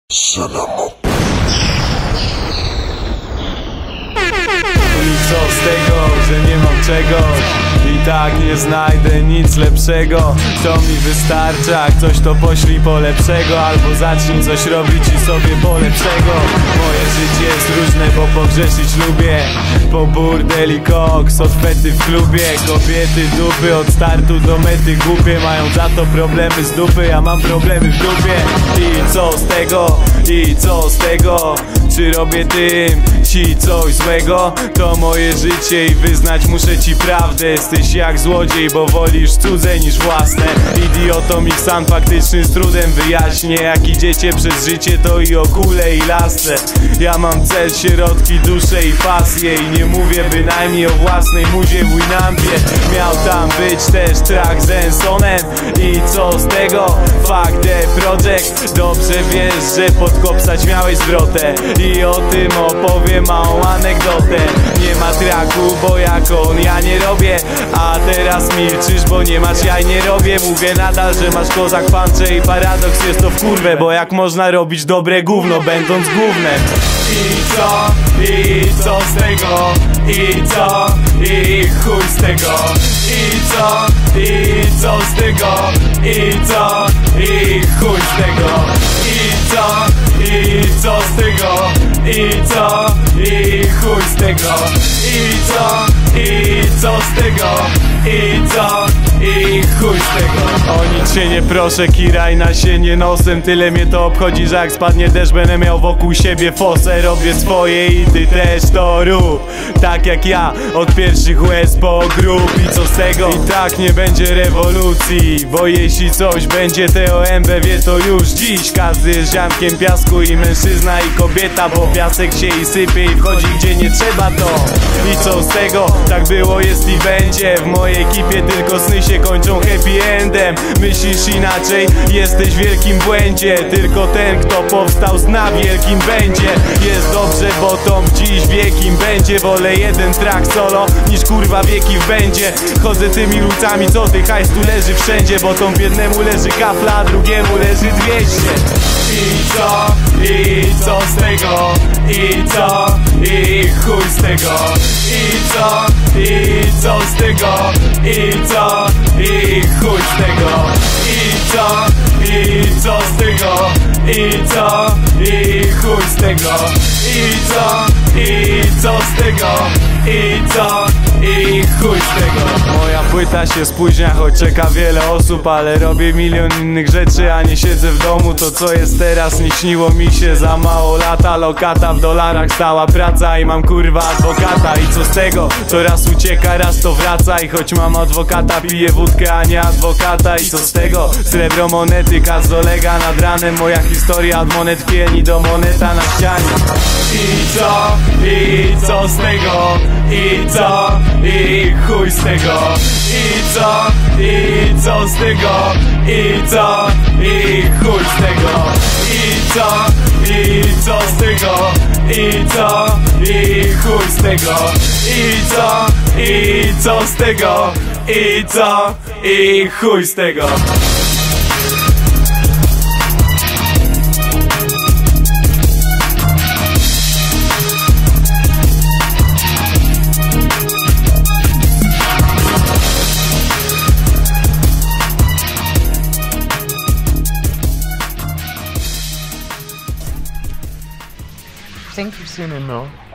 I co z tego, że nie mam czegoś? I tak nie znajdę nic lepszego. To mi wystarcza, jak coś to poślij po lepszego, albo zacznij coś robić i sobie po lepszego. Moje życie jest różne, bo pogrzeszyć lubię. Po burdeli koks, od fety w klubie. Kobiety dupy, od startu do mety głupie. Mają za to problemy z dupy, ja mam problemy w dupie. I co z tego? I co z tego? Czy robię tym ci coś złego? To moje życie i wyznać muszę ci prawdę. Jesteś jak złodziej, bo wolisz cudze niż własne. Idiotom ich san faktyczny z trudem wyjaśnię. Jak idziecie przez życie, to i o kule i lasce. Ja mam cel, środki, duszę i pasję. I nie mówię bynajmniej o własnej muzie w Winampie. Miał tam być też track z Ensonem. I co z tego? Fuck the project. Dobrze wiesz, że podkopsać miałeś zwrotę. I o tym opowiem małą anegdotę. Nie ma traku, bo jak on ja nie robię. A teraz milczysz, bo nie masz jaj, nie robię. Mówię nadal, że masz kozak pancze. I paradoks jest to w kurwę, bo jak można robić dobre gówno, będąc gównem? I co? I co z tego? I co? I chuj z tego? I co? I co z tego? I co? I chuj z tego? I co? I co z tego? I co? I chuj z tego? I co? I co z tego? I co? I chuj z tego. O nic się nie proszę, kiraj na sienie nosem. Tyle mnie to obchodzi, że jak spadnie deszcz, będę miał wokół siebie fosę. Robię swoje i ty też to rób. Tak jak ja, od pierwszych łez po grób. I co z tego? I tak nie będzie rewolucji, bo jeśli coś będzie, TOMB wie to już dziś. Każdy jest ziarnkiem piasku, i mężczyzna i kobieta, bo piasek się i sypie i wchodzi gdzie nie trzeba to. I co z tego? Tak było, jest i będzie. W mojej ekipie tylko sny się kończą happy endem. Myślisz inaczej? Jesteś w wielkim błędzie. Tylko ten, kto powstał, zna wielkim będzie. Jest dobrze, bo to dziś wiekim będzie. Wolę jeden track solo niż kurwa wieki w będzie. Chodzę tymi ulicami, co ty hajs tu leży wszędzie. Bo tą biednemu leży kafla, a drugiemu leży 200. I co? I co z tego? I co? I chuj z tego? I co? I co z tego? I co? I chuj z tego? I co? I co z tego? I co? I chuj z tego? I co? I co z tego? I co? I chuj z tego. Moja płyta się spóźnia, choć czeka wiele osób, ale robię milion innych rzeczy, a nie siedzę w domu. To co jest teraz, nie śniło mi się za mało lata. Lokata w dolarach, stała praca i mam kurwa adwokata. I co z tego? To raz ucieka, raz to wraca. I choć mam adwokata, piję wódkę, a nie adwokata. I co z tego? Srebro monety, kazolega nad ranem. Moja historia od monet pieni do moneta na ścianie. I co? I co z tego? I co? I chuj z tego? I co? I co z tego? I co? I chuj z tego? I co? I co z tego? I co? I chuj z tego? I co? I co z tego? I co? I chuj z tego? I think you've seen enough.